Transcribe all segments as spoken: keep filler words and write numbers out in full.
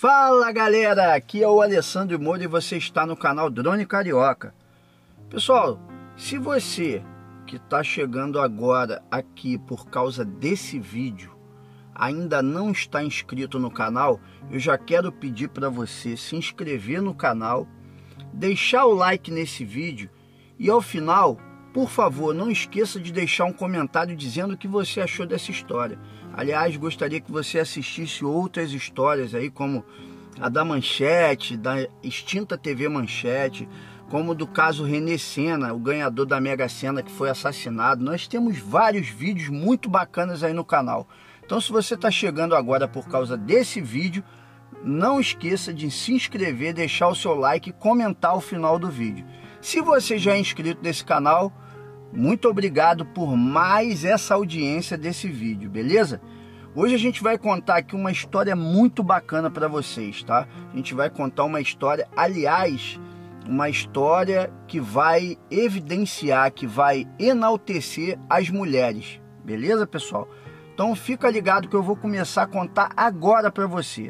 Fala galera, aqui é o Alessandro Moura e você está no canal Drone Carioca. Pessoal, se você que está chegando agora aqui por causa desse vídeo ainda não está inscrito no canal, eu já quero pedir para você se inscrever no canal, deixar o like nesse vídeo e ao final, por favor, não esqueça de deixar um comentário dizendo o que você achou dessa história. Aliás, gostaria que você assistisse outras histórias aí, como a da Manchete, da extinta T V Manchete, como do caso René Senna, o ganhador da Mega Sena que foi assassinado. Nós temos vários vídeos muito bacanas aí no canal. Então, se você está chegando agora por causa desse vídeo, não esqueça de se inscrever, deixar o seu like e comentar ao final do vídeo. Se você já é inscrito nesse canal, muito obrigado por mais essa audiência desse vídeo, beleza? Hoje a gente vai contar aqui uma história muito bacana para vocês, tá? A gente vai contar uma história, aliás, uma história que vai evidenciar, que vai enaltecer as mulheres, beleza, pessoal? Então fica ligado que eu vou começar a contar agora para você.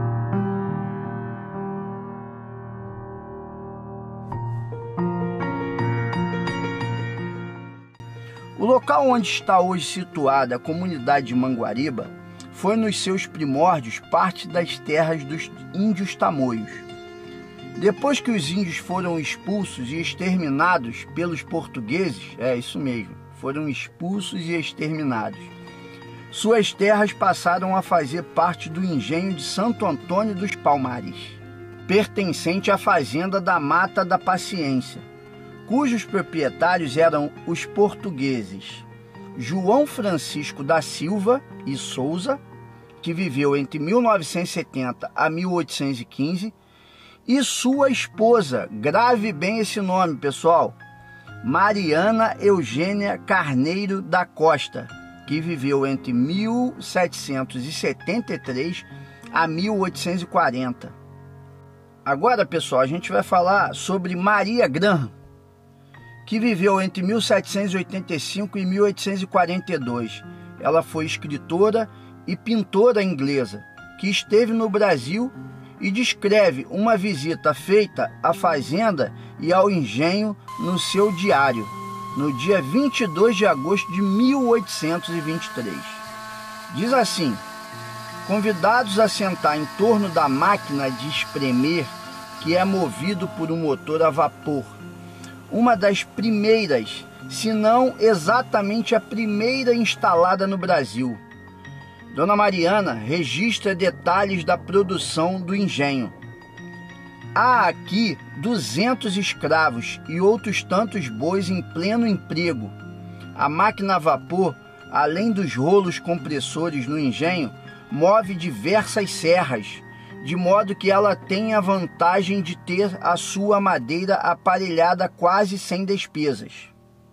O local onde está hoje situada a comunidade de Manguariba foi nos seus primórdios parte das terras dos índios tamoios. Depois que os índios foram expulsos e exterminados pelos portugueses, é isso mesmo, foram expulsos e exterminados, suas terras passaram a fazer parte do engenho de Santo Antônio dos Palmares, pertencente à fazenda da Mata da Paciência, cujos proprietários eram os portugueses João Francisco da Silva e Souza, que viveu entre mil novecentos e setenta a mil oitocentos e quinze, e sua esposa, grave bem esse nome, pessoal, Mariana Eugênia Carneiro da Costa, que viveu entre mil setecentos e setenta e três a mil oitocentos e quarenta. Agora, pessoal, a gente vai falar sobre Maria Graham, que viveu entre mil setecentos e oitenta e cinco e mil oitocentos e quarenta e dois. Ela foi escritora e pintora inglesa, que esteve no Brasil e descreve uma visita feita à fazenda e ao engenho no seu diário, no dia vinte e dois de agosto de mil oitocentos e vinte e três. Diz assim: convidados a sentar em torno da máquina de espremer, que é movido por um motor a vapor, uma das primeiras, se não exatamente a primeira instalada no Brasil. Dona Mariana registra detalhes da produção do engenho. Há aqui duzentos escravos e outros tantos bois em pleno emprego. A máquina a vapor, além dos rolos compressores no engenho, move diversas serras, de modo que ela tem a vantagem de ter a sua madeira aparelhada quase sem despesas.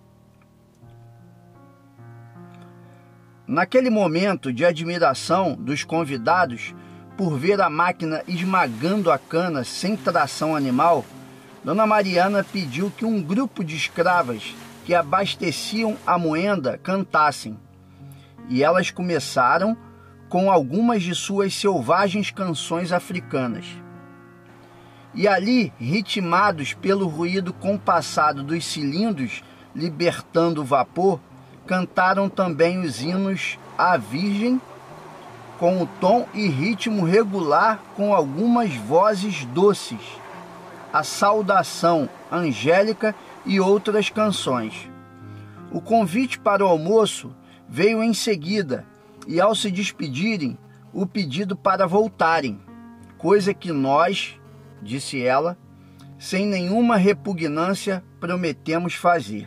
Naquele momento de admiração dos convidados por ver a máquina esmagando a cana sem tração animal, Dona Mariana pediu que um grupo de escravas que abasteciam a moenda cantassem, e elas começaram com algumas de suas selvagens canções africanas. E ali, ritmados pelo ruído compassado dos cilindros libertando o vapor, cantaram também os hinos à Virgem, com o tom e ritmo regular, com algumas vozes doces, a saudação angélica e outras canções. O convite para o almoço veio em seguida, e ao se despedirem, o pedido para voltarem, coisa que nós, disse ela, sem nenhuma repugnância, prometemos fazer.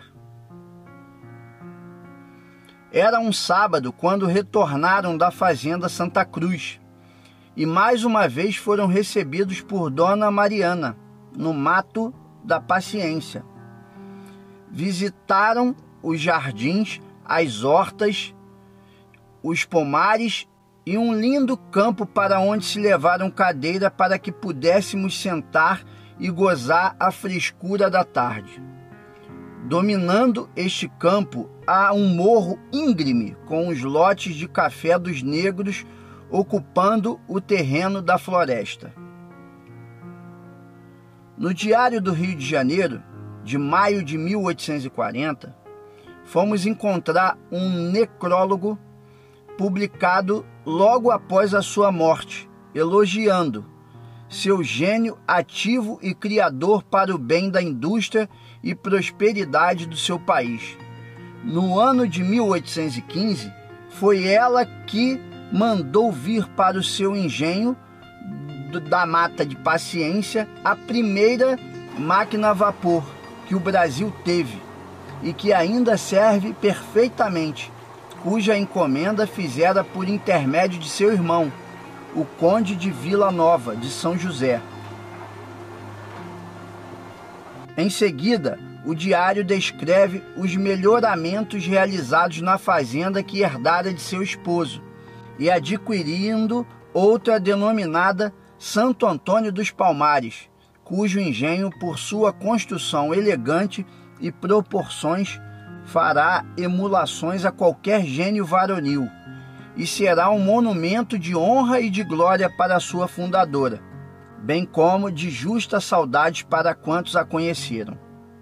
Era um sábado quando retornaram da fazenda Santa Cruz, e mais uma vez foram recebidos por Dona Mariana, no Mato da Paciência. Visitaram os jardins, as hortas, os pomares e um lindo campo para onde se levaram cadeira para que pudéssemos sentar e gozar a frescura da tarde. Dominando este campo há um morro íngreme com os lotes de café dos negros ocupando o terreno da floresta. No Diário do Rio de Janeiro, de maio de mil oitocentos e quarenta, fomos encontrar um necrólogo publicado logo após a sua morte, elogiando seu gênio ativo e criador para o bem da indústria e prosperidade do seu país. No ano de mil oitocentos e quinze, foi ela que mandou vir para o seu engenho da Mata de Paciência a primeira máquina a vapor que o Brasil teve e que ainda serve perfeitamente, cuja encomenda fizera por intermédio de seu irmão, o Conde de Vila Nova de São José. Em seguida, o diário descreve os melhoramentos realizados na fazenda que herdara de seu esposo e adquirindo outra denominada Santo Antônio dos Palmares, cujo engenho, por sua construção elegante e proporções, fará emulações a qualquer gênio varonil e será um monumento de honra e de glória para a sua fundadora, bem como de justa saudade para quantos a conheceram.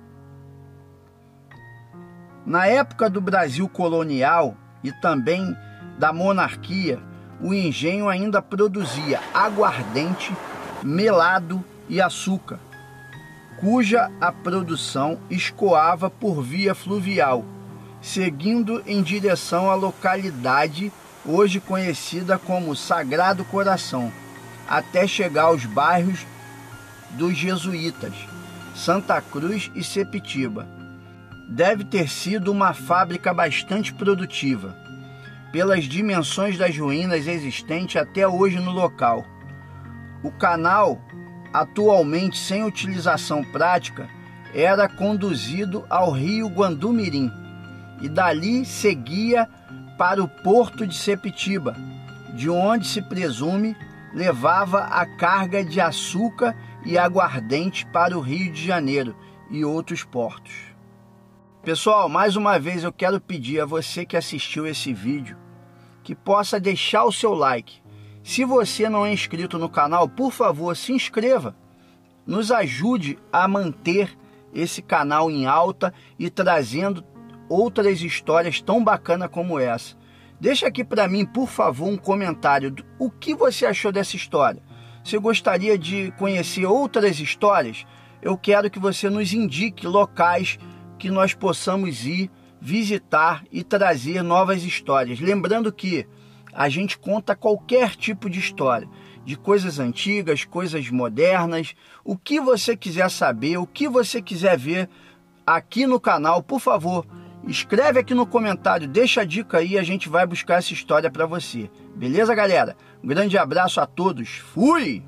Na época do Brasil colonial e também da monarquia, o engenho ainda produzia aguardente, melado e açúcar, cuja a produção escoava por via fluvial, seguindo em direção à localidade hoje conhecida como Sagrado Coração, até chegar aos bairros dos Jesuítas, Santa Cruz e Sepitiba. Deve ter sido uma fábrica bastante produtiva, pelas dimensões das ruínas existentes até hoje no local. O canal, atualmente sem utilização prática, era conduzido ao rio Guandumirim e dali seguia para o porto de Sepitiba, de onde se presume levava a carga de açúcar e aguardente para o Rio de Janeiro e outros portos. Pessoal, mais uma vez eu quero pedir a você que assistiu esse vídeo que possa deixar o seu like. Se você não é inscrito no canal, por favor, se inscreva. Nos ajude a manter esse canal em alta e trazendo outras histórias tão bacanas como essa. Deixa aqui para mim, por favor, um comentário. O que você achou dessa história? Você gostaria de conhecer outras histórias? Eu quero que você nos indique locais que nós possamos ir visitar e trazer novas histórias. Lembrando que a gente conta qualquer tipo de história, de coisas antigas, coisas modernas, o que você quiser saber, o que você quiser ver aqui no canal, por favor, escreve aqui no comentário, deixa a dica aí, a gente vai buscar essa história para você. Beleza, galera? Um grande abraço a todos. Fui!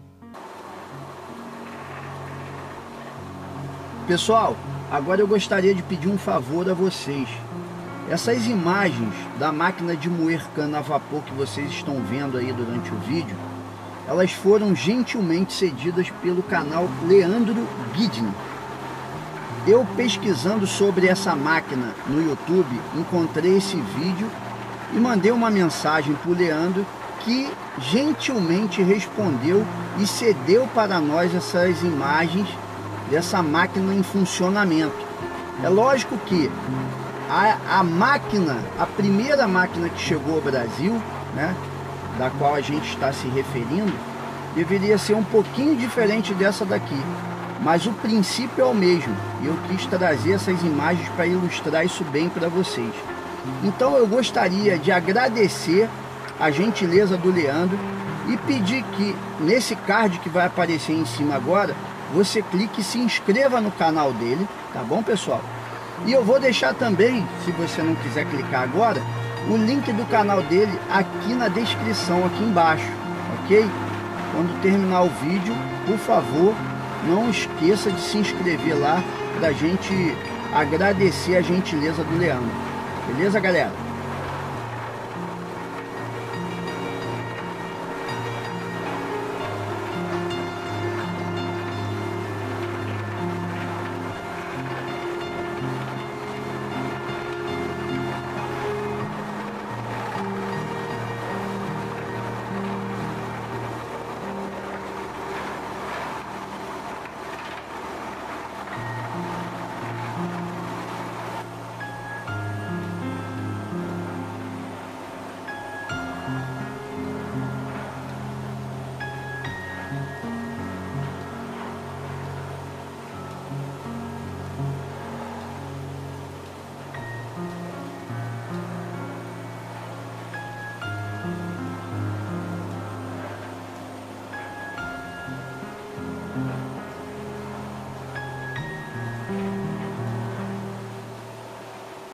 Pessoal, agora eu gostaria de pedir um favor a vocês. Essas imagens da máquina de moer cana a vapor que vocês estão vendo aí durante o vídeo, elas foram gentilmente cedidas pelo canal Leandro Guidney. Eu pesquisando sobre essa máquina no YouTube, encontrei esse vídeo e mandei uma mensagem para o Leandro, que gentilmente respondeu e cedeu para nós essas imagens dessa máquina em funcionamento. É lógico que a, a máquina, a primeira máquina que chegou ao Brasil, né, da qual a gente está se referindo, deveria ser um pouquinho diferente dessa daqui, mas o princípio é o mesmo, e eu quis trazer essas imagens para ilustrar isso bem para vocês. Então eu gostaria de agradecer a gentileza do Leandro e pedir que nesse card que vai aparecer em cima agora, você clique e se inscreva no canal dele, tá bom, pessoal? E eu vou deixar também, se você não quiser clicar agora, o link do canal dele aqui na descrição, aqui embaixo, ok? Quando terminar o vídeo, por favor, não esqueça de se inscrever lá para a gente agradecer a gentileza do Leandro. Beleza, galera?